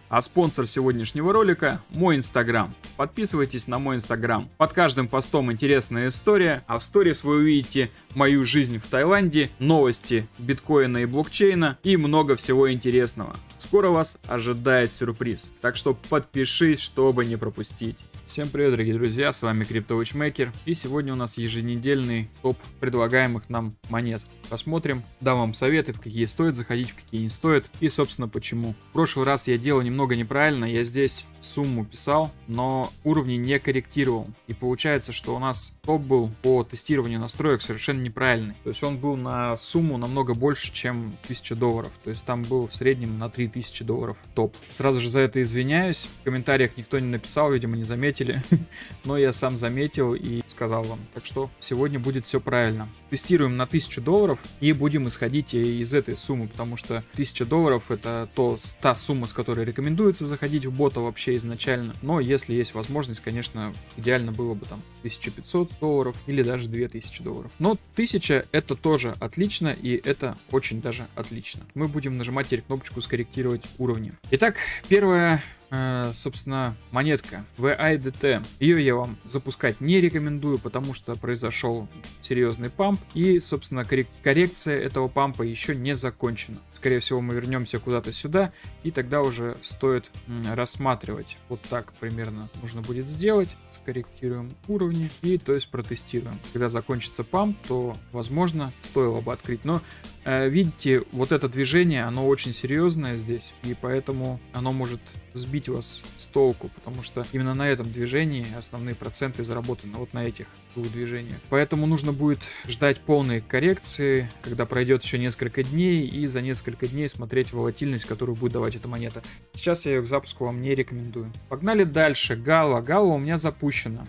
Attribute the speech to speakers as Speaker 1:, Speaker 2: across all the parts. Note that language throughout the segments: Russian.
Speaker 1: А спонсор сегодняшнего ролика – мой инстаграм. Подписывайтесь на мой инстаграм. Под каждым постом интересная история, а в сторис вы увидите мою жизнь в Таиланде, новости биткоина и блокчейна и много всего интересного. Скоро вас ожидает сюрприз, так что подпишись, чтобы не пропустить. Всем привет, дорогие друзья, с вами CryptoWatchmaker, и сегодня у нас еженедельный топ предлагаемых нам монет. Посмотрим, дам вам советы, в какие стоит заходить, в какие не стоит, и собственно почему. В прошлый раз я делал немного неправильно, я здесь сумму писал, но уровни не корректировал. И получается, что у нас топ был по тестированию настроек совершенно неправильный. То есть он был на сумму намного больше, чем $1000. То есть там был в среднем на $3000 топ. Сразу же за это извиняюсь. В комментариях никто не написал, видимо, не заметили. Но я сам заметил и сказал вам. Так что сегодня будет все правильно. Тестируем на $1000 и будем исходить из этой суммы, потому что $1000 это та сумма, с которой рекомендуется заходить в бота вообще изначально. Но если есть возможность, конечно, идеально было бы там $1500 или даже $2000. Но 1000 это тоже отлично, и это очень даже отлично. Мы будем нажимать теперь кнопочку «Скорректировать уровни». Итак, первая собственно, монетка VIDT. Ее я вам запускать не рекомендую, потому что произошел серьезный памп, и, собственно, коррекция этого пампа еще не закончена. Скорее всего, мы вернемся куда-то сюда, и тогда уже стоит рассматривать. Вот так примерно нужно будет сделать. Скорректируем уровни и, то есть, протестируем. Когда закончится памп, то, возможно, стоило бы открыть. Но видите, вот это движение, оно очень серьезное здесь, и поэтому оно может сбить вас с толку, потому что именно на этом движении основные проценты заработаны, вот на этих двух движениях. Поэтому нужно будет ждать полной коррекции, когда пройдет еще несколько дней, и за несколько дней смотреть волатильность, которую будет давать эта монета. Сейчас я ее к запуску вам не рекомендую. Погнали дальше. Гала. Гала у меня запущена.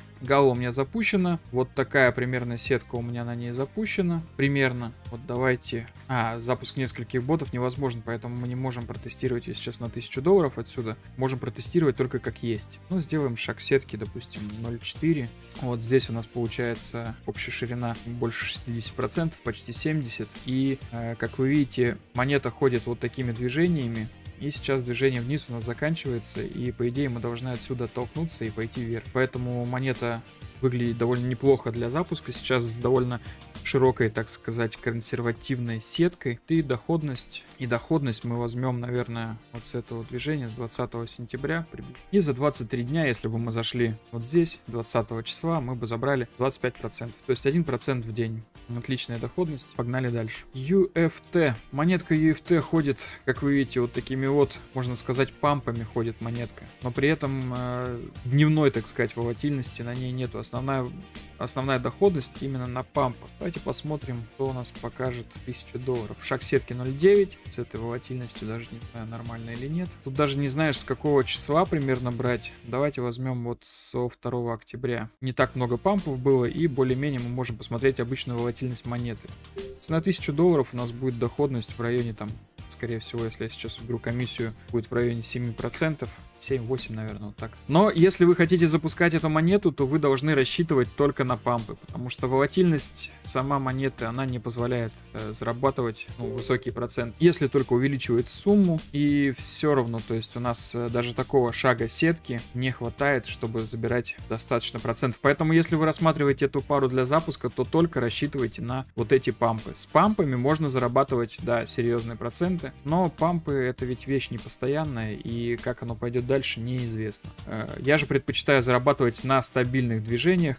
Speaker 1: Вот такая примерно сетка у меня на ней запущена. Примерно. Вот давайте. Запуск нескольких ботов невозможен, поэтому мы не можем протестировать ее сейчас на $1000 отсюда. Можем протестировать только как есть. Ну, сделаем шаг сетки, допустим, 0.4. Вот здесь у нас получается общая ширина больше 60%, почти 70%. И, как вы видите, монета ходит вот такими движениями. И сейчас движение вниз у нас заканчивается, и по идее мы должны отсюда оттолкнуться и пойти вверх. Поэтому монета выглядит довольно неплохо для запуска. Сейчас с довольно широкой, так сказать, консервативной сеткой. И доходность мы возьмем, наверное, вот с этого движения, с 20 сентября. И за 23 дня, если бы мы зашли вот здесь, 20 числа, мы бы забрали 25%. То есть 1% в день. Отличная доходность. Погнали дальше. UFT. Монетка UFT ходит, как вы видите, вот такими вот, можно сказать, пампами ходит монетка. Но при этом дневной, так сказать, волатильности на ней нету. Основная доходность именно на пампах. Давайте посмотрим, что у нас покажет $1000. Шаг сетки 0.9. С этой волатильностью даже не знаю, нормально или нет. Тут даже не знаешь, с какого числа примерно брать. Давайте возьмем вот со 2 октября. Не так много пампов было, и более-менее мы можем посмотреть обычную волатильность монеты. На $1000 у нас будет доходность в районе там, скорее всего, если я сейчас уберу комиссию, будет в районе 7%. 7-8, наверное, вот так. Но если вы хотите запускать эту монету, то вы должны рассчитывать только на пампы, потому что волатильность сама монеты, она не позволяет зарабатывать высокий процент, если только увеличивает сумму, и все равно, то есть у нас даже такого шага сетки не хватает, чтобы забирать достаточно процентов. Поэтому если вы рассматриваете эту пару для запуска, то только рассчитывайте на вот эти пампы. С пампами можно зарабатывать, да, серьезные проценты, но пампы это ведь вещь непостоянная, и как оно пойдет дальше, неизвестно. Я же предпочитаю зарабатывать на стабильных движениях,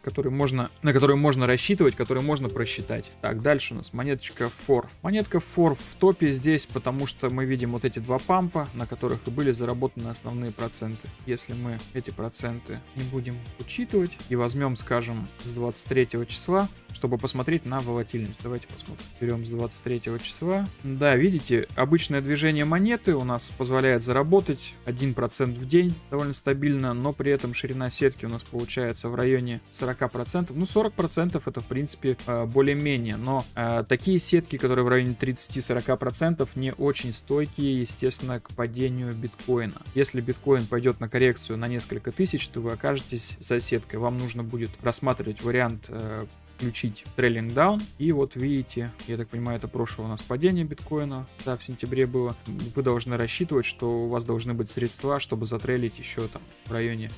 Speaker 1: на которые можно рассчитывать, которые можно просчитать. Так, дальше у нас монеточка FOR. Монетка FOR в топе здесь, потому что мы видим вот эти два пампа, на которых и были заработаны основные проценты. Если мы эти проценты не будем учитывать и возьмем, скажем, с 23 числа, чтобы посмотреть на волатильность. Давайте посмотрим. Берем с 23 числа. Да, видите, обычное движение монеты у нас позволяет заработать 1% в день, довольно стабильно, но при этом ширина сетки у нас получается в районе 40%. Ну, 40% это, в принципе, более-менее, но такие сетки, которые в районе 30-40%, не очень стойкие, естественно, к падению биткоина. Если биткоин пойдет на коррекцию на несколько тысяч, то вы окажетесь за сеткой. Вам нужно будет рассматривать вариант включить трейлинг даун. И вот видите, я так понимаю, это прошлое у нас падение биткоина, да, в сентябре было. Вы должны рассчитывать, что у вас должны быть средства, чтобы затрейлить еще там в районе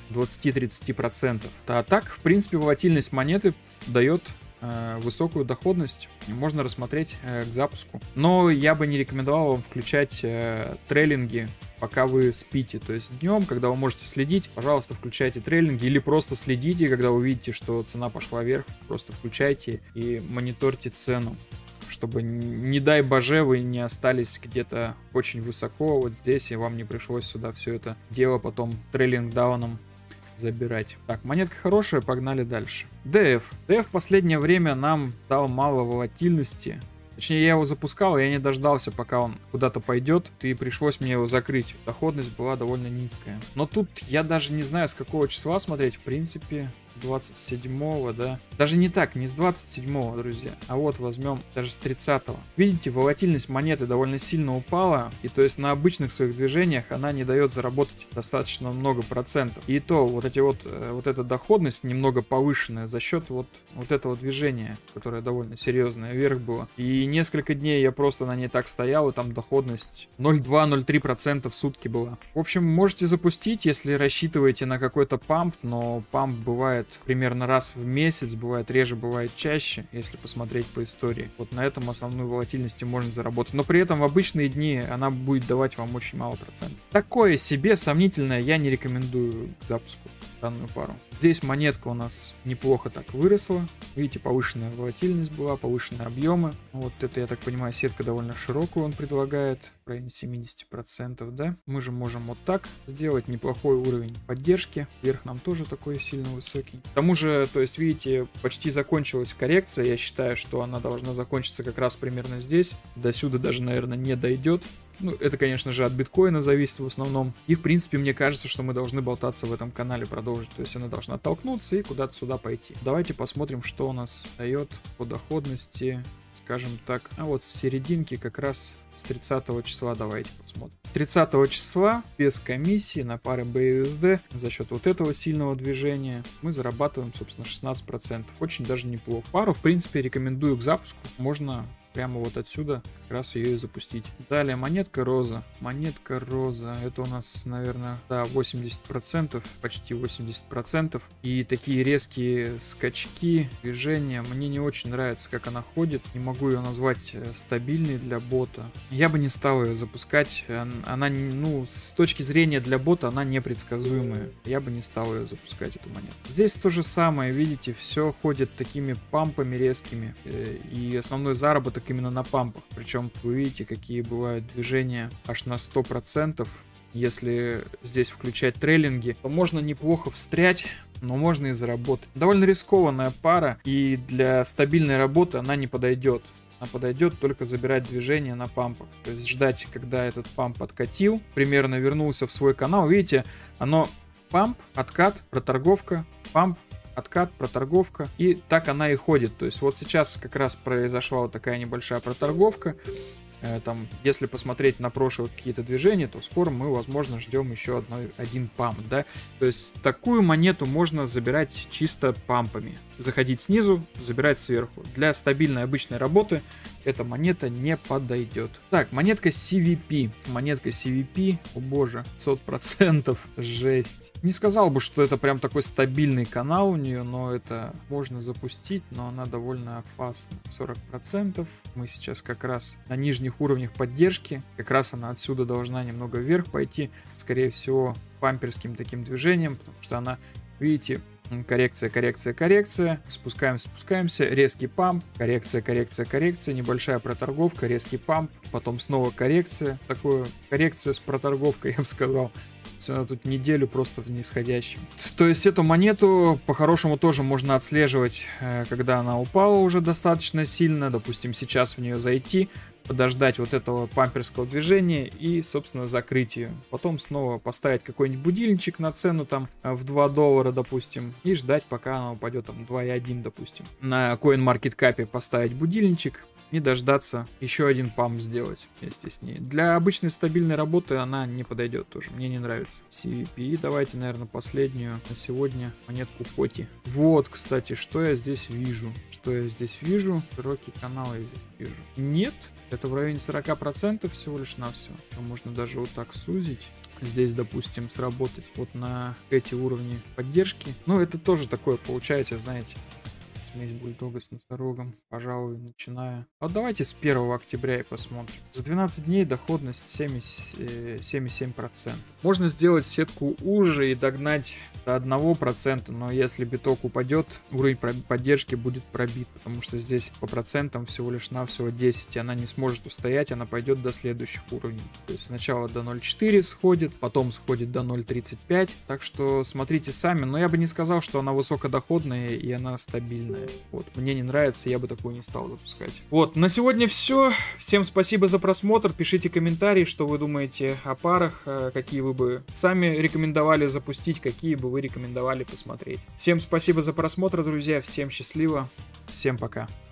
Speaker 1: 20-30%. А так, в принципе, волатильность монеты дает высокую доходность, можно рассмотреть к запуску. Но я бы не рекомендовал вам включать трейлинги, пока вы спите. То есть днем, когда вы можете следить, пожалуйста, включайте трейлинги или просто следите, когда вы видите, что цена пошла вверх, просто включайте и мониторьте цену, чтобы, не дай боже, вы не остались где-то очень высоко вот здесь, и вам не пришлось сюда все это дело потом трейлинг дауном забирать. Так, монетка хорошая, погнали дальше. DF. DF в последнее время нам дал мало волатильности. Точнее, я его запускал, и я не дождался, пока он куда-то пойдет, и пришлось мне его закрыть. Доходность была довольно низкая. Но тут я даже не знаю, с какого числа смотреть. В принципе, с 27-го, да. Даже не так, не с 27-го, друзья. А вот возьмем даже с 30-го. Видите, волатильность монеты довольно сильно упала. И то есть на обычных своих движениях она не дает заработать достаточно много процентов. И то вот эта доходность немного повышенная за счет вот этого движения, которое довольно серьезное, вверх было. И несколько дней я просто на ней так стоял, и там доходность 0,2-0,3% в сутки была. В общем, можете запустить, если рассчитываете на какой-то памп, но памп бывает примерно раз в месяц, бывает реже, бывает чаще, если посмотреть по истории. Вот на этом основную волатильность можно заработать. Но при этом в обычные дни она будет давать вам очень мало процентов. Такое себе сомнительное я не рекомендую к запуску данную пару. Здесь монетка у нас неплохо так выросла. Видите, повышенная волатильность была, повышенные объемы. Вот это, я так понимаю, сетка довольно широкую он предлагает, в районе 70%, да. Мы же можем вот так сделать, неплохой уровень поддержки. Вверх нам тоже такой сильно высокий. К тому же, то есть, видите, почти закончилась коррекция. Я считаю, что она должна закончиться как раз примерно здесь. До сюда даже, наверное, не дойдет. Ну, это, конечно же, от биткоина зависит в основном. И, в принципе, мне кажется, что мы должны болтаться в этом канале, продолжить. То есть она должна оттолкнуться и куда-то сюда пойти. Давайте посмотрим, что у нас дает по доходности, скажем так. А вот с серединки как раз с 30 числа давайте посмотрим. С 30 числа без комиссии на паре BUSD за счет вот этого сильного движения мы зарабатываем, собственно, 16%. Очень даже неплохо. Пару, в принципе, рекомендую к запуску. Можно прямо вот отсюда как раз ее и запустить. Далее монетка роза. Монетка роза. Это у нас, наверное, да, 80%, почти 80%. И такие резкие скачки, движения. Мне не очень нравится, как она ходит. Не могу ее назвать стабильной для бота. Я бы не стал ее запускать. Она, ну, с точки зрения для бота, она непредсказуемая. Я бы не стал ее запускать, эту монету. Здесь то же самое, видите, все ходит такими пампами резкими. И основной заработок именно на пампах. Причем вы видите, какие бывают движения аж на 100%. Если здесь включать трейлинги, то можно неплохо встрять, но можно и заработать. Довольно рискованная пара, и для стабильной работы она не подойдет. Она подойдет только забирать движение на пампах. То есть ждать, когда этот памп откатил, примерно вернулся в свой канал. Видите, оно памп, откат, проторговка, памп, откат, проторговка, и так она и ходит. То есть вот сейчас как раз произошла вот такая небольшая проторговка. Там, если посмотреть на прошлые какие-то движения, то скоро мы, возможно, ждем еще один памп, да. То есть такую монету можно забирать чисто пампами. Заходить снизу, забирать сверху. Для стабильной обычной работы эта монета не подойдет. Так, монетка CVP. Монетка CVP, о боже, 500%, жесть. Не сказал бы, что это прям такой стабильный канал у нее, но это можно запустить, но она довольно опасна. 40%. Мы сейчас как раз на нижних уровнях поддержки. Как раз она отсюда должна немного вверх пойти. Скорее всего, памперским таким движением, потому что она, видите, коррекция, коррекция, коррекция, спускаемся, резкий памп, коррекция, коррекция, коррекция, небольшая проторговка, резкий памп, потом снова коррекция, такое коррекция с проторговкой, я бы сказал. Она тут неделю просто в нисходящем. То есть эту монету по-хорошему тоже можно отслеживать, когда она упала уже достаточно сильно. Допустим, сейчас в нее зайти, подождать вот этого памперского движения и, собственно, закрыть ее. Потом снова поставить какой-нибудь будильничек на цену там в $2, допустим, и ждать, пока она упадет там 2,1, допустим. На CoinMarketCap поставить будильничек и дождаться еще один памп сделать вместе с ней. Для обычной стабильной работы она не подойдет тоже, мне не нравится. CVP, давайте, наверное, последнюю на сегодня монетку Поти. Вот, кстати, что я здесь вижу? Широкий канал я здесь вижу. Нет, это в районе 40% всего лишь навсего. Можно даже вот так сузить. Здесь, допустим, сработать вот на эти уровни поддержки. Ну, это тоже такое, получается, знаете, смесь бульдога с носорогом, пожалуй, начиная. Вот давайте с 1 октября и посмотрим. За 12 дней доходность 7,7%. Можно сделать сетку уже и догнать до 1%, но если биток упадет, уровень поддержки будет пробит, потому что здесь по процентам всего лишь навсего 10, и она не сможет устоять, она пойдет до следующих уровней. То есть сначала до 0,4 сходит, потом сходит до 0,35, так что смотрите сами, но я бы не сказал, что она высокодоходная и она стабильная. Вот, мне не нравится, я бы такую не стал запускать. Вот, на сегодня все. Всем спасибо за просмотр. Пишите комментарии, что вы думаете о парах, какие вы бы сами рекомендовали запустить, какие бы вы рекомендовали посмотреть. Всем спасибо за просмотр, друзья. Всем счастливо. Всем пока.